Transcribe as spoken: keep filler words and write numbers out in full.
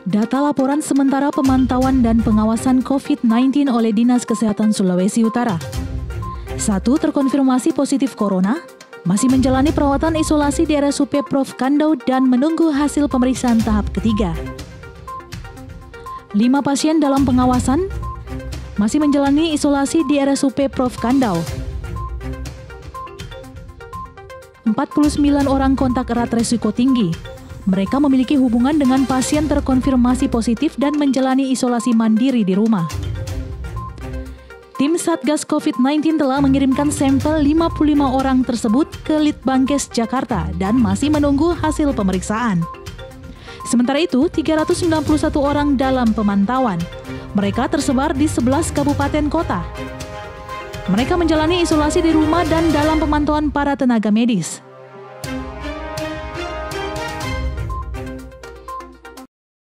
Data laporan sementara pemantauan dan pengawasan covid sembilan belas oleh Dinas Kesehatan Sulawesi Utara. Satu terkonfirmasi positif corona, masih menjalani perawatan isolasi di R S U P Prof Kandau dan menunggu hasil pemeriksaan tahap ketiga. Lima pasien dalam pengawasan, masih menjalani isolasi di R S U P Prof Kandau. empat puluh sembilan orang kontak erat resiko tinggi. Mereka memiliki hubungan dengan pasien terkonfirmasi positif dan menjalani isolasi mandiri di rumah. Tim Satgas covid sembilan belas telah mengirimkan sampel lima puluh lima orang tersebut ke Litbangkes Jakarta dan masih menunggu hasil pemeriksaan. Sementara itu, tiga ratus sembilan puluh satu orang dalam pemantauan. Mereka tersebar di sebelas kabupaten kota. Mereka menjalani isolasi di rumah dan dalam pemantauan para tenaga medis.